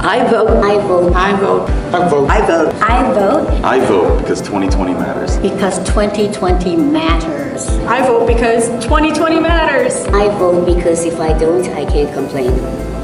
I vote. I vote. I vote. I vote. I vote. I vote I vote because 2020 matters. because 2020 matters. I vote because 2020 matters. I vote because if I don't, I can't complain.